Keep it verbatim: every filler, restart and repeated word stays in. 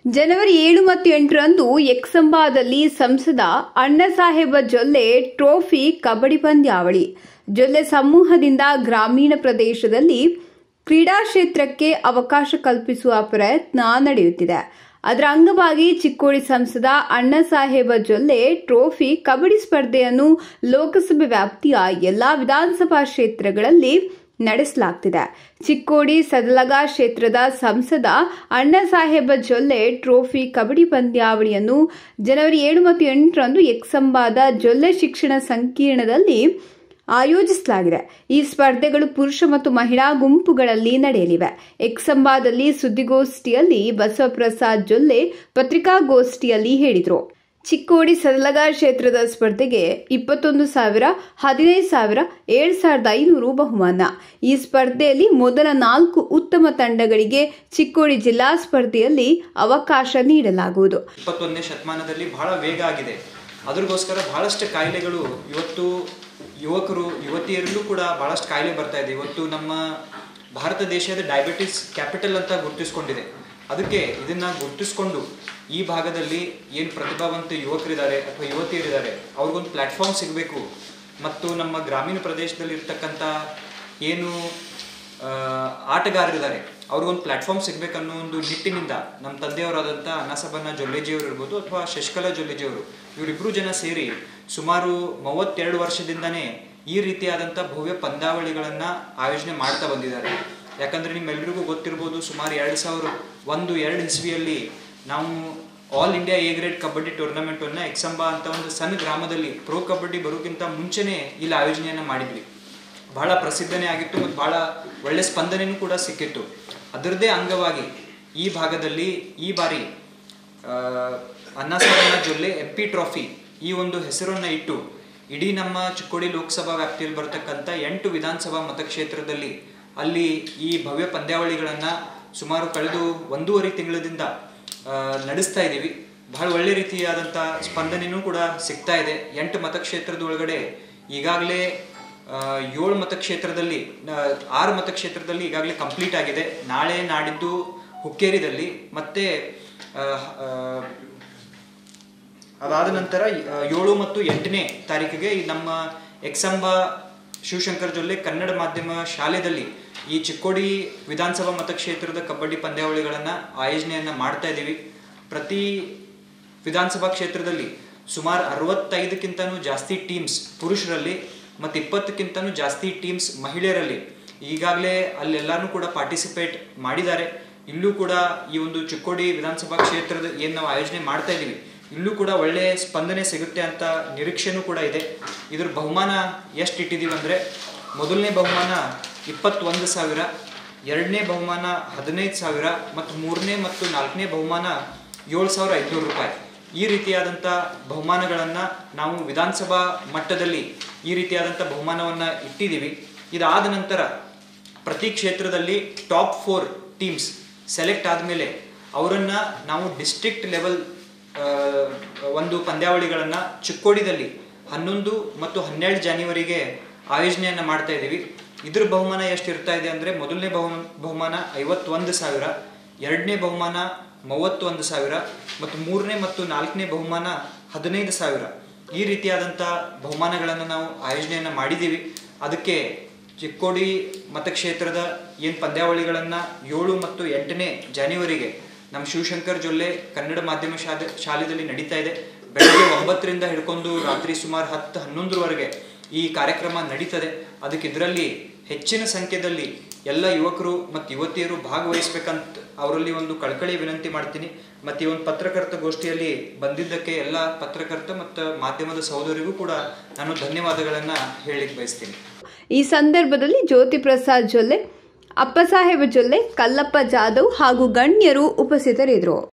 ಜನವರಿ ಏಳು ಮತ್ತು ಎಂಟರಂದು ಎಕ್ಸಂಬಾದಲ್ಲಿ ಸಂಸದ ಅಣ್ಣಾಸಾಹೇಬ ಜೊಲ್ಲೆ ಟ್ರೋಫಿ ಕಬಡ್ಡಿ ಪಂದ್ಯಾವಳಿ. ಜೊಲ್ಲೆ ಸಮೂಹದಿಂದ ಗ್ರಾಮೀಣ ಪ್ರದೇಶದಲ್ಲಿ ಕ್ರೀಡಾ ಕ್ಷೇತ್ರಕ್ಕೆ ಅವಕಾಶ ಕಲ್ಪಿಸುವ ಪ್ರಯತ್ನ ನಡೆಯುತ್ತಿದೆ. ಅದರ ಅಂಗವಾಗಿ ಚಿಕ್ಕೋಡಿ ಸಂಸದ ಅಣ್ಣಾಸಾಹೇಬ ಜೊಲ್ಲೆ ಟ್ರೋಫಿ ಕಬಡ್ಡಿ ಸ್ಪರ್ಧೆಯನ್ನು ಲೋಕಸಭೆ ವ್ಯಾಪ್ತಿಯ ಎಲ್ಲಾ ವಿಧಾನಸಭಾ ಕ್ಷೇತ್ರಗಳಲ್ಲಿ ನಡೆಸಲಾಗುತ್ತಿದೆ. ಚಿಕ್ಕೋಡಿ ಸದಲಗ ಕ್ಷೇತ್ರದ ಸಂಸದ ಅಣ್ಣಾಸಾಹೇಬ ಜೊಲ್ಲೆ ಟ್ರೋಫಿ ಕಬಡ್ಡಿ ಪಂದ್ಯಾವಳಿಯನ್ನು ಜನವರಿ ಏಳು ಮತ್ತು ಎಂಟರಂದು ಎಕ್ಸಂಬಾದ ಜೊಲ್ಲೆ ಶಿಕ್ಷಣ ಸಂಕೀರ್ಣದಲ್ಲಿ ಆಯೋಜಿಸಲಾಗಿದೆ. ಈ ಸ್ಪರ್ಧೆಗಳು ಪುರುಷ ಮತ್ತು ಮಹಿಳಾ ಗುಂಪುಗಳಲ್ಲಿ ನಡೆಯಲಿವೆ. ಎಕ್ಸಂಬಾದಲ್ಲಿ ಸುದ್ದಿಗೋಷ್ಠಿಯಲ್ಲಿ ಬಸವಪ್ರಸಾದ್ ಜೊಲ್ಲೆ ಪತ್ರಿಕಾಗೋಷ್ಠಿಯಲ್ಲಿ ಹೇಳಿದರು. ಚಿಕ್ಕೋಡಿ ಸದಲಗ ಕ್ಷೇತ್ರದ ಸ್ಪರ್ಧೆಗೆ ಇಪ್ಪತ್ತೊಂದು ಸಾವಿರ, ಹದಿನೈದು ಸಾವಿರ, ಏಳು ಸಾವಿರದ ಐನೂರು ಬಹುಮಾನ. ಈ ಸ್ಪರ್ಧೆಯಲ್ಲಿ ಮೊದಲ ನಾಲ್ಕು ಉತ್ತಮ ತಂಡಗಳಿಗೆ ಚಿಕ್ಕೋಡಿ ಜಿಲ್ಲಾ ಸ್ಪರ್ಧೆಯಲ್ಲಿ ಅವಕಾಶ ನೀಡಲಾಗುವುದು. ಇಪ್ಪತ್ತೊಂದನೇ ಶತಮಾನದಲ್ಲಿ ಬಹಳ ವೇಗ ಆಗಿದೆ. ಅದಕ್ಕೋಸ್ಕರ ಬಹಳಷ್ಟು ಕಾಯಿಲೆಗಳು ಇವತ್ತು ಯುವಕರು ಯುವತಿಯರಲ್ಲೂ ಕೂಡ ಬಹಳಷ್ಟು ಕಾಯಿಲೆ ಬರ್ತಾ ಇದೆ. ಇವತ್ತು ನಮ್ಮ ಭಾರತ ದೇಶದ ಡಯಾಬಿಟಿಸ್ ಕ್ಯಾಪಿಟಲ್ ಅಂತ ಗುರುತಿಸ್ಕೊಂಡಿದೆ. ಅದಕ್ಕೆ ಇದನ್ನ ಗುರುತಿಸ್ಕೊಂಡು ಈ ಭಾಗದಲ್ಲಿ ಏನು ಪ್ರತಿಭಾವಂತ ಯುವಕರಿದ್ದಾರೆ ಅಥವಾ ಯುವತಿಯರಿದ್ದಾರೆ ಅವ್ರಿಗೊಂದು ಪ್ಲಾಟ್ಫಾರ್ಮ್ ಸಿಗಬೇಕು ಮತ್ತು ನಮ್ಮ ಗ್ರಾಮೀಣ ಪ್ರದೇಶದಲ್ಲಿ ಇರ್ತಕ್ಕಂಥ ಏನು ಆಟಗಾರರಿದ್ದಾರೆ ಅವ್ರಿಗೊಂದು ಪ್ಲಾಟ್ಫಾರ್ಮ್ ಸಿಗಬೇಕನ್ನೋ ಒಂದು ನಿಟ್ಟಿನಿಂದ ನಮ್ಮ ತಂದೆಯವರಾದಂಥ ಅಣ್ಣಾಸಾಹೇಬ ಜೊಲ್ಲೆಜಿಯವರು ಇರ್ಬೋದು ಅಥವಾ ಶಶಿಕಲಾ ಜೊಲ್ಲೆಜಿಯವರು ಇವರಿಬ್ಬರು ಜನ ಸೇರಿ ಸುಮಾರು ಮೂವತ್ತೆರಡು ವರ್ಷದಿಂದನೇ ಈ ರೀತಿಯಾದಂಥ ಭವ್ಯ ಪಂದ್ಯಾವಳಿಗಳನ್ನು ಆಯೋಜನೆ ಮಾಡ್ತಾ ಬಂದಿದ್ದಾರೆ. ಯಾಕಂದರೆ ನಿಮ್ಮೆಲ್ಲರಿಗೂ ಗೊತ್ತಿರ್ಬೋದು, ಸುಮಾರು ಎರಡು ಸಾವಿರ ಒಂದು ಎರಡು ಇಸ್ವಿಯಲ್ಲಿ ನಾವು all India A grade kabaddi ಟೂರ್ನಮೆಂಟನ್ನು ಎಕ್ಸಂಬಾ ಅಂತ ಒಂದು ಸಣ್ಣ ಗ್ರಾಮದಲ್ಲಿ ಪ್ರೋ ಕಬಡ್ಡಿ ಬರೋಕ್ಕಿಂತ ಮುಂಚೆನೇ ಇಲ್ಲಿ ಆಯೋಜನೆಯನ್ನು ಮಾಡಿದ್ವಿ. ಬಹಳ ಪ್ರಸಿದ್ಧನೇ ಆಗಿತ್ತು ಮತ್ತು ಬಹಳ ಒಳ್ಳೆ ಸ್ಪಂದನೆಯೂ ಕೂಡ ಸಿಕ್ಕಿತ್ತು. ಅದರದ್ದೇ ಅಂಗವಾಗಿ ಈ ಭಾಗದಲ್ಲಿ ಈ ಬಾರಿ Annasaheb Jolle M P trophy ಈ ಒಂದು ಹೆಸರನ್ನು ಇಟ್ಟು ಇಡೀ ನಮ್ಮ ಚಿಕ್ಕೋಡಿ ಲೋಕಸಭಾ ವ್ಯಾಪ್ತಿಯಲ್ಲಿ ಬರ್ತಕ್ಕಂಥ ಎಂಟು ವಿಧಾನಸಭಾ ಮತಕ್ಷೇತ್ರದಲ್ಲಿ ಅಲ್ಲಿ ಈ ಭವ್ಯ ಪಂದ್ಯಾವಳಿಗಳನ್ನು ಸುಮಾರು ಕಳೆದು ಒಂದೂವರೆ ತಿಂಗಳದಿಂದ ನಡೆಸ್ತಾ ಇದ್ದೀವಿ. ಬಹಳ ಒಳ್ಳೆ ರೀತಿಯಾದಂಥ ಸ್ಪಂದನೆಯೂ ಕೂಡ ಸಿಗ್ತಾ ಇದೆ. ಎಂಟು ಮತಕ್ಷೇತ್ರದ ಒಳಗಡೆ ಈಗಾಗಲೇ ಏಳು ಮತಕ್ಷೇತ್ರದಲ್ಲಿ ಆರು ಮತಕ್ಷೇತ್ರದಲ್ಲಿ ಈಗಾಗಲೇ ಕಂಪ್ಲೀಟ್ ಆಗಿದೆ. ನಾಳೆ ನಾಡಿದ್ದು ಹುಕ್ಕೇರಿದಲ್ಲಿ ಮತ್ತೆ ಅದಾದ ನಂತರ ಏಳು ಮತ್ತು ಎಂಟನೇ ತಾರೀಕಿಗೆ ನಮ್ಮ ಎಕ್ಸಂಬಾ ಶಿವಶಂಕರ್ ಜೊಲ್ಲೆ ಕನ್ನಡ ಮಾಧ್ಯಮ ಶಾಲೆಯಲ್ಲಿ ಈ ಚಿಕ್ಕೋಡಿ ವಿಧಾನಸಭಾ ಮತಕ್ಷೇತ್ರದ ಕಬಡ್ಡಿ ಪಂದ್ಯಾವಳಿಗಳನ್ನು ಆಯೋಜನೆಯನ್ನು ಮಾಡ್ತಾ ಇದ್ದೀವಿ. ಪ್ರತಿ ವಿಧಾನಸಭಾ ಕ್ಷೇತ್ರದಲ್ಲಿ ಸುಮಾರು ಅರವತ್ತೈದಕ್ಕಿಂತನೂ ಜಾಸ್ತಿ ಟೀಮ್ಸ್ ಪುರುಷರಲ್ಲಿ ಮತ್ತು ಇಪ್ಪತ್ತಕ್ಕಿಂತನೂ ಜಾಸ್ತಿ ಟೀಮ್ಸ್ ಮಹಿಳೆಯರಲ್ಲಿ ಈಗಾಗಲೇ ಅಲ್ಲೆಲ್ಲರೂ ಕೂಡ ಪಾರ್ಟಿಸಿಪೇಟ್ ಮಾಡಿದ್ದಾರೆ. ಇಲ್ಲೂ ಕೂಡ ಈ ಒಂದು ಚಿಕ್ಕೋಡಿ ವಿಧಾನಸಭಾ ಕ್ಷೇತ್ರದ ಏನು ನಾವು ಆಯೋಜನೆ ಮಾಡ್ತಾ ಇದ್ದೀವಿ ಇಲ್ಲೂ ಕೂಡ ಒಳ್ಳೆ ಸ್ಪಂದನೆ ಸಿಗುತ್ತೆ ಅಂತ ನಿರೀಕ್ಷೆನೂ ಕೂಡ ಇದೆ. ಇದ್ರ ಬಹುಮಾನ ಎಷ್ಟು ಇಟ್ಟಿದ್ದೀವಿ ಅಂದರೆ ಮೊದಲನೇ ಬಹುಮಾನ ಇಪ್ಪತ್ತೊಂದು ಸಾವಿರ, ಎರಡನೇ ಬಹುಮಾನ ಹದಿನೈದು ಸಾವಿರ ಮತ್ತು ಮೂರನೇ ಮತ್ತು ನಾಲ್ಕನೇ ಬಹುಮಾನ ಏಳು ಸಾವಿರ ಐದುನೂರು ರೂಪಾಯಿ. ಈ ರೀತಿಯಾದಂಥ ಬಹುಮಾನಗಳನ್ನು ನಾವು ವಿಧಾನಸಭಾ ಮಟ್ಟದಲ್ಲಿ ಈ ರೀತಿಯಾದಂಥ ಬಹುಮಾನವನ್ನು ಇಟ್ಟಿದ್ದೀವಿ. ಇದಾದ ನಂತರ ಪ್ರತಿ ಕ್ಷೇತ್ರದಲ್ಲಿ ಟಾಪ್ ಫೋರ್ ಟೀಮ್ಸ್ ಸೆಲೆಕ್ಟ್ ಆದಮೇಲೆ ಅವರನ್ನು ನಾವು ಡಿಸ್ಟ್ರಿಕ್ಟ್ ಲೆವೆಲ್ ಒಂದು ಪಂದ್ಯಾವಳಿಗಳನ್ನು ಚಿಕ್ಕೋಡಿದಲ್ಲಿ ಹನ್ನೊಂದು ಮತ್ತು ಹನ್ನೆರಡು ಜಾನ್ವರಿಗೆ ಆಯೋಜನೆಯನ್ನು ಮಾಡ್ತಾ ಇದ್ದೀವಿ. ಇದ್ರ ಬಹುಮಾನ ಎಷ್ಟು ಇರ್ತಾ ಇದೆ ಅಂದರೆ ಮೊದಲನೇ ಬಹು ಬಹುಮಾನ ಐವತ್ತೊಂದು ಸಾವಿರ, ಎರಡನೇ ಬಹುಮಾನ ಮೂವತ್ತೊಂದು ಸಾವಿರ ಮತ್ತು ಮೂರನೇ ಮತ್ತು ನಾಲ್ಕನೇ ಬಹುಮಾನ ಹದಿನೈದು ಸಾವಿರ. ಈ ರೀತಿಯಾದಂಥ ಬಹುಮಾನಗಳನ್ನು ನಾವು ಆಯೋಜನೆಯನ್ನು ಮಾಡಿದ್ದೀವಿ. ಅದಕ್ಕೆ ಚಿಕ್ಕೋಡಿ ಮತಕ್ಷೇತ್ರದ ಏನು ಪಂದ್ಯಾವಳಿಗಳನ್ನು ಏಳು ಮತ್ತು ಎಂಟನೇ ಜಾನ್ವರಿಗೆ ನಮ್ಮ ಶಿವಶಂಕರ್ ಜೊಲ್ಲೆ ಕನ್ನಡ ಮಾಧ್ಯಮ ಶಾಲೆ ಶಾಲೆಯಲ್ಲಿ ನಡೀತಾ ಇದೆ. ಬೆಳಗ್ಗೆ ಒಂಬತ್ತರಿಂದ ಹಿಡ್ಕೊಂಡು ರಾತ್ರಿ ಸುಮಾರು ಹತ್ತು ಹನ್ನೊಂದರವರೆಗೆ ಈ ಕಾರ್ಯಕ್ರಮ ನಡೀತದೆ. ಅದಕ್ಕೆ ಇದರಲ್ಲಿ ಹೆಚ್ಚಿನ ಸಂಖ್ಯೆಯಲ್ಲಿ ಎಲ್ಲ ಯುವಕರು ಮತ್ತು ಯುವತಿಯರು ಭಾಗವಹಿಸ್ಬೇಕಂತ ಅವರಲ್ಲಿ ಒಂದು ಕಳಕಳಿ ವಿನಂತಿ ಮಾಡ್ತೀನಿ. ಮತ್ತು ಈ ಒಂದು ಪತ್ರಕರ್ತ ಗೋಷ್ಠಿಯಲ್ಲಿ ಬಂದಿದ್ದಕ್ಕೆ ಎಲ್ಲ ಪತ್ರಕರ್ತ ಮತ್ತು ಮಾಧ್ಯಮದ ಸಹೋದರಿಗೂ ಕೂಡ ನಾನು ಧನ್ಯವಾದಗಳನ್ನು ಹೇಳಲಿಕ್ಕೆ ಬಯಸ್ತೀನಿ. ಈ ಸಂದರ್ಭದಲ್ಲಿ ಜ್ಯೋತಿ ಪ್ರಸಾದ್ ಜೊಲ್ಲೆ, ಅಪ್ಪಸಾಹೇಬ ಜೊಲ್ಲೆ, ಕಲ್ಲಪ್ಪ ಜಾಧವ್ ಹಾಗೂ ಗಣ್ಯರು ಉಪಸ್ಥಿತರಿದ್ದರು.